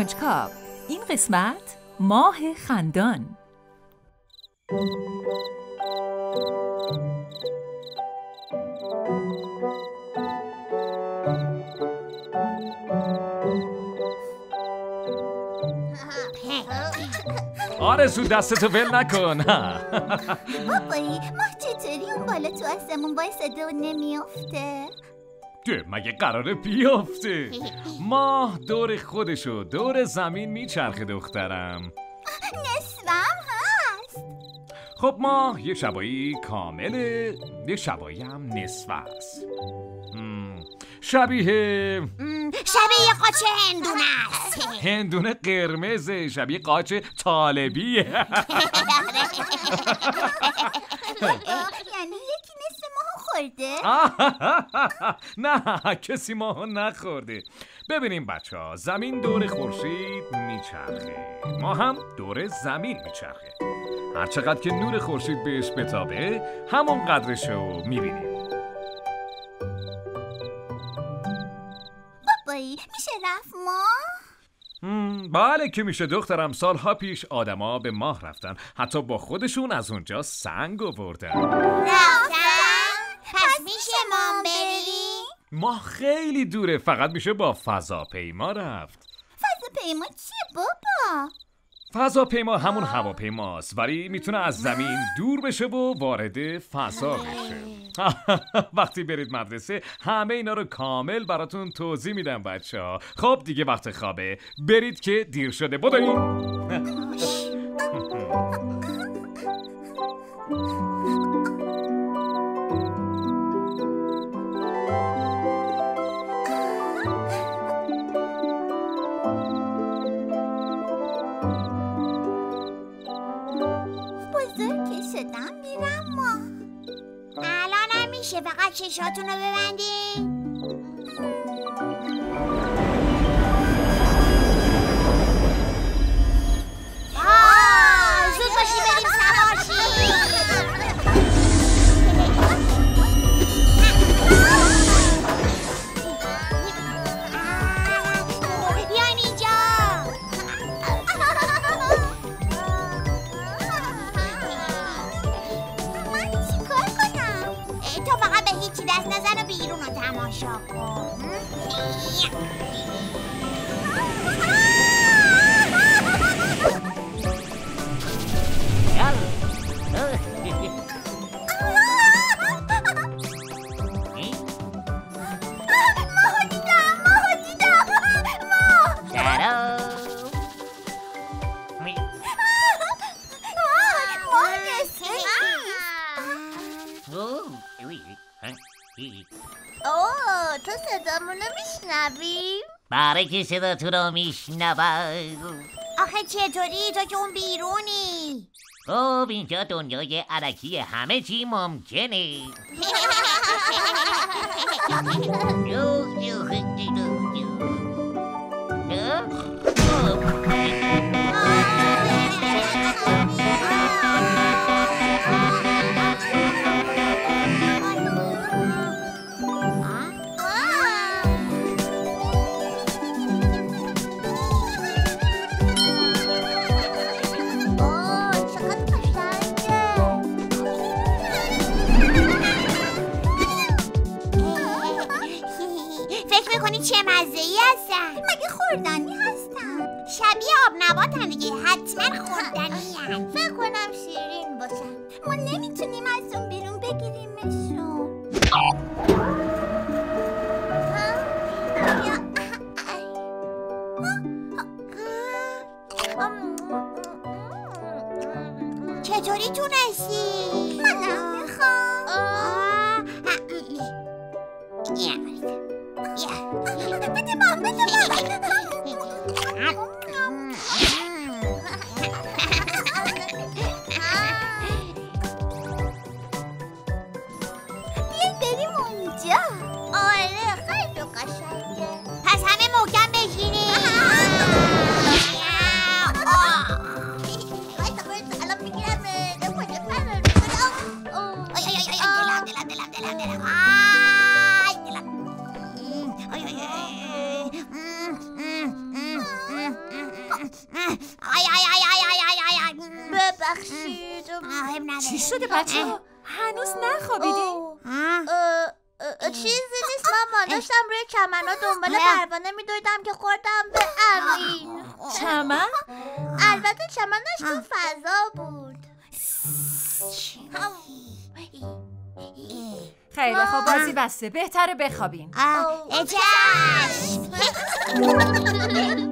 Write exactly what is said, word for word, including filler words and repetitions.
کنجکاو. این قسمت ماه خندان. آرزو دستتو ول نکن. بابایی ماه چطوری اون بالا تو آسمون وایساده و نمیافته؟ ده مگه قراره بیافته؟ ماه دور خودشو دور زمین میچرخه دخترم. نصفم هست. خب ماه یه شبایی کامله، یه شبایی هم نصف است. شبیه شبیه قاچ هندونه است. هندونه قرمزه، شبیه قاچ طالبیه. یعنی یکی نصف ماهو خورده؟ نه کسی ماهو نخورده. ببینیم بچه ها، زمین دور خورشید میچرخه، ما هم دور زمین میچرخه. هرچقدر که نور خورشید بهش بتابه همون قدرشو میبینیم. بابایی میشه رفت ماه؟ بله که میشه دخترم. سالها پیش آدما به ماه رفتن، حتی با خودشون از اونجا سنگ آوردن. رفتن؟ پس میشه ما بریم؟ ماه خیلی دوره، فقط میشه با فضاپیما رفت. فضاپیما چیه بابا؟ فضاپیما همون هواپیماست، ولی میتونه از زمین دور بشه و وارد فضا بشه. وقتی برید مدرسه همه اینا رو کامل براتون توضیح میدم بچه ها. خب دیگه وقت خوابه، برید که دیر شده. بدوین. فقط چشاتون رو ببندین. آه زود باشی بریم سوار شیم. بیاین اینجا. تو فقط به هیچی دست نزن و بیرون رو تماشا کن. اوه تو صدامونو میشنویم؟ برای که صدا تو رو میشنوم. آخه چطوری تو که اون بیرونی؟ خب اینجا دنیای الکی همه چی ممکنه. چه مزه‌ای هستن؟ مگه خوردنی هستن؟ شبیه آب نباتن دیگه، حتما خوردنی هستن. فکر کنم شیرین باشن. ما نمیتونیم از اون بیرون بگیریمشون. چطوری تونستی؟ منم میخوام. بده من بده من. بیایید بریم اونجا. آره خیلی قشنگه. پس همه محکم بشینیم. الان میگیرم دلم دلم دلم دلم دلم. ببخشید. چی شده بچه ها؟ هنوز نخوابیدین؟ چیزی نیست مامان، داشتم روی چمنا دنبال پروانه میدویدم که خوردم به امین. چمن؟ البته چمنش تو فضا بود. خیلی خوب، بازی بسته، بهتره بخوابین. چشم